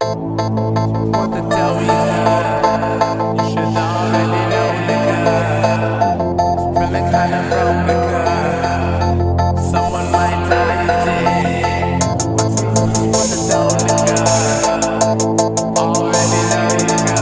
What to tell you, you should already know, nigga. Feeling kinda broke, nigga. Someone might tell you this. What to tell, nigga. Already know, nigga.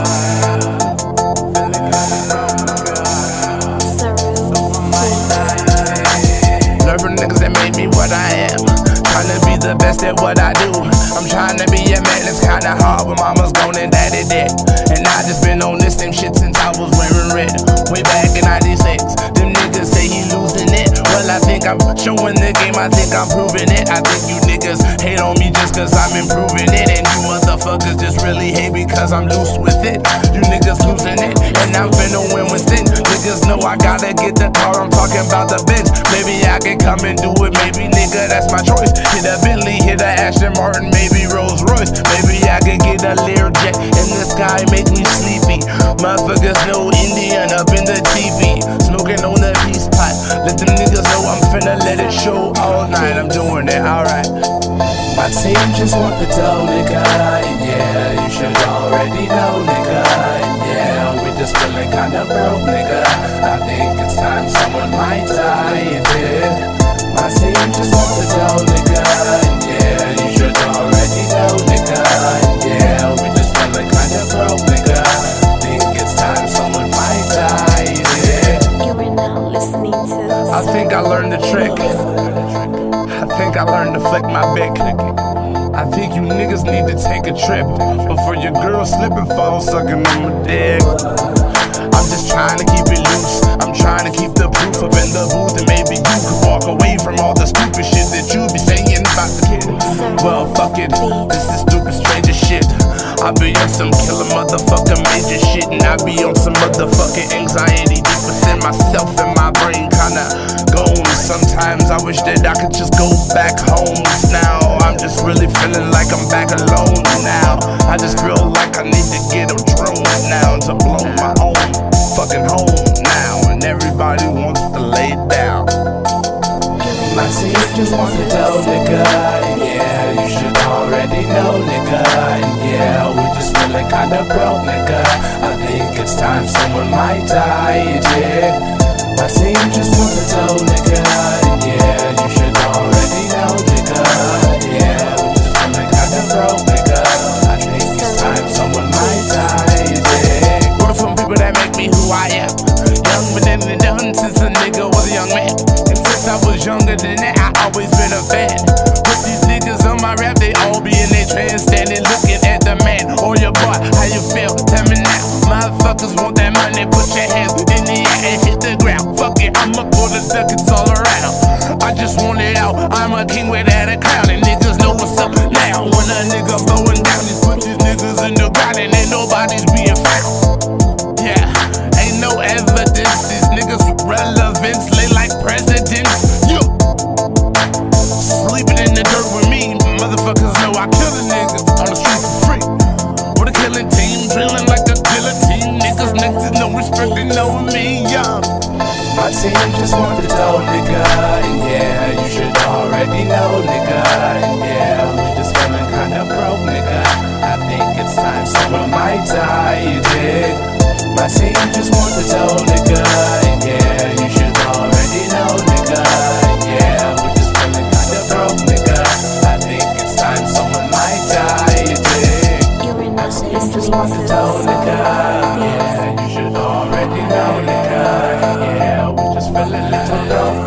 Feeling kinda broke, nigga. Someone might tell you this. Learn from niggas that made me what I am. Tryna be the best at what I do. I'm tryna be a man, it's kinda hard when mama's gone and daddy dead. And I just been on this same shit since I was wearing red. Way back in 96, them niggas say he losing it. Well, I think I'm showing the game, I think I'm proving it. I think you niggas hate on me just cause I'm improving it. And you motherfuckers just really hate because I'm loose with it. You niggas losing it, and I'm finna win with it. Niggas know I gotta get the car, I'm talking about the bench. Maybe I can come and do it, maybe nigga, that's my choice. Hit a Bentley, hit a Aston Martin, maybe Rolls Royce. Maybe I could get a Learjet in the sky, make me sleepy. Motherfuckers know Indian up in the TV, smoking on the peace pot. Let them niggas know I'm finna let it show all night. I'm doing it, alright. My team just want the dough, nigga. Yeah, you should already know, nigga. Yeah, we just feeling kinda broke, nigga. I think it's time someone might die, yeah. My team just want the dough, nigga. Yeah, you should already know, nigga. Yeah, we just feeling kinda broke, nigga. Think it's time someone might die, yeah. You are now listening to I think I learned the trick. I think I learned to flick my bick. I think you niggas need to take a trip before your girl slip and fall sucking on my dick. I'm just trying to keep it loose. I'm trying to keep the proof up in the booth, and maybe you could walk away from all the stupid shit that you be saying about the kid. Well, fuck it, this is stupid stranger shit. I be on some killer motherfucking major shit, and I be on some motherfucking anxiety deep within myself, and my brain kinda gone. Sometimes I wish that I could just go back home. Now I'm just really feeling like I'm back alone now. I just feel like I need to get a drone now to blow my own fucking home now, and everybody wants to lay down. My team just wants to dough, nigga. Yeah, you should already know, nigga. Yeah, we just feeling kinda broke, nigga. I think it's time someone might die, yeah. My team just wants to dough, nigga. Yeah, you should already know, nigga. Yeah, we just feeling kinda broke, nigga. I think it's time someone might die, yeah. Word from people that make me who I am. Young but then and done since a nigga was a young man. And since I was younger than that, I always been a fan. Put these niggas on my rap, they all be in their trance, standing looking at the man or your boy. How you feel? Tell me now. Motherfuckers want that money, put your hands in the air and hit the ground. Fuck it, I'ma pull the ducats all around. I just want it out, I'm a king without a crown, and niggas know what's up now. When a nigga blowing down, just put these niggas in the ground, and ain't nobody's being found. Yeah, ain't no evidence, these niggas with relevance lay like presidents. You sleeping in the dirt with me, motherfuckers know I kill a nigga on the street for free. With a killing team, drilling like a guillotine. Niggas next to no respect, they know me, yeah. My team just want the dough, nigga. Yeah, you should already know, nigga. Yeah, we just feeling kinda broke, nigga. I think it's time someone might die, you dig? My team just want the dough, nigga. Yeah, you should already know, nigga. Yeah, we just feeling kinda broke, nigga. I think it's time someone might die, you dig? You are now listening Just want the dough, nigga. Yeah, you should already know, nigga. Yeah, we just feeling little broke.